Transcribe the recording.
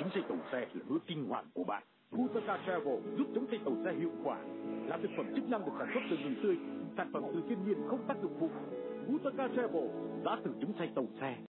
chống say tàu xe là nỗi kinh hoàng của bạn. Fusaka Travel giúp chống say tàu xe hiệu quả. Là thực phẩm chức năng được sản xuất từ gừng tươi, sản phẩm từ thiên nhiên không tác dụng phụ. Fusaka Travel đã từ chống say tàu xe.